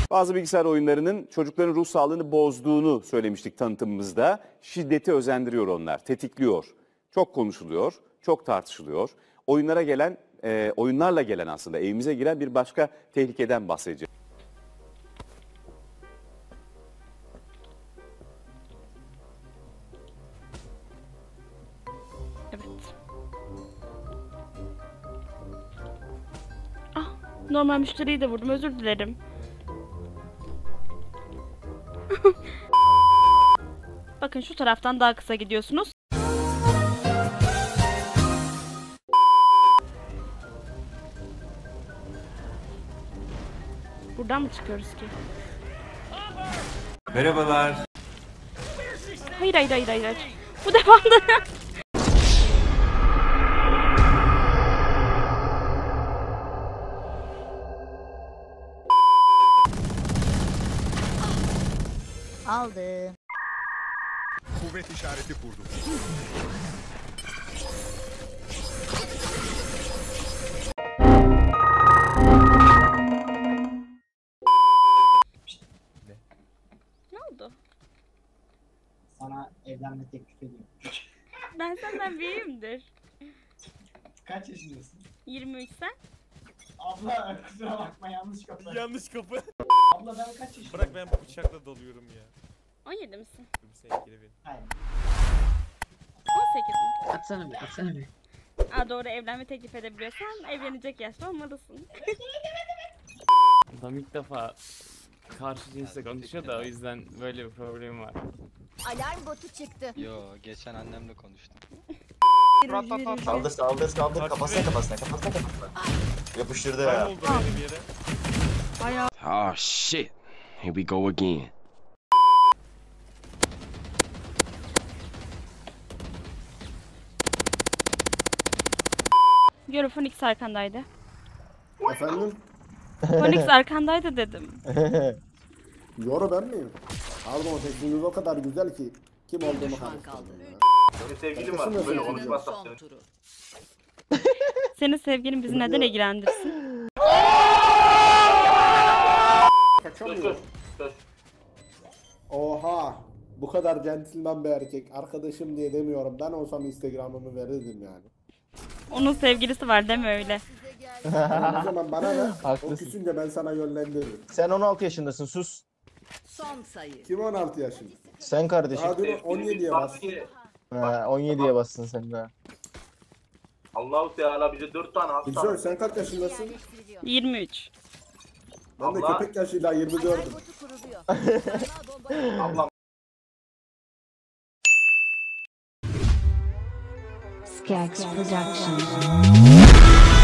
Bazı bilgisayar oyunlarının çocukların ruh sağlığını bozduğunu söylemiştik tanıtımımızda. Şiddeti özendiriyor onlar, tetikliyor. Çok konuşuluyor, çok tartışılıyor. Oyunlarla gelen aslında evimize giren bir başka tehlikeden bahsedeceğiz. Evet. Normal müşteriyi de vurdum, özür dilerim. Bakın şu taraftan daha kısa gidiyorsunuz. Buradan mı çıkıyoruz ki? Merhabalar. Hayır. Bu devamlı. Aldı. Kuvvet işareti kurdum. Ne oldu? Sana evlenme teklif ediyorum. Ben senden büyüğümdür. Kaç yaşındasın? 23 sen? Abla kusura bakma yanlış kapı. Yanlış kapı. Abla ben kaç yaşındayım? Bırak ben bıçakla dalıyorum ya. 17 misin? Sevgili benim. Hayır. 18 mi? Atsana bir. Doğru, evlenme teklif edebiliyorsan evlenecek yaşta olmalısın. Adam ilk defa karşı cinsle konuşuyor da o yüzden böyle bir problem var. Alarm botu çıktı. Yo, geçen annemle konuştum. Saldır kafasına. Yapıştırdı ya. Kayboldu benim yere. Oh shit. Here we go again. Yürü, Phoenix arkandaydı. Efendim? Phoenix arkandaydı dedim. Yoro ben miyim? Pardon, sesiniz o kadar güzel ki kim olduğumu karıştırdım ya. Benim sevgilim var. Böyle konuşmazsak seni. Senin sevgilin bizi neden ilgilendirsin? Kaçamıyor. Oha! Bu kadar centilmen bir erkek. Arkadaşım diye demiyorum. Ben olsam Instagram'ımı verirdim yani. Onun sevgilisi var deme öyle. Yani o zaman bana ne? O Haklısın. küsünce ben sana yönlendiririm. Sen 16 yaşındasın, sus. Son sayı. Kim 16 yaşında? Sen kardeşim. Daha dün 17'ye bastın. 17'ye bassın sen de. Allah-u Teala bize 4 tane hasta. İlsoy sen kaç yaşındasın? Yerleştiriliyor. 23. Ben de Allah. köpek yaşıyla 24'üm. Alarm botu kuruluyor. Sarmal bomba. Ablam. Skax Productions.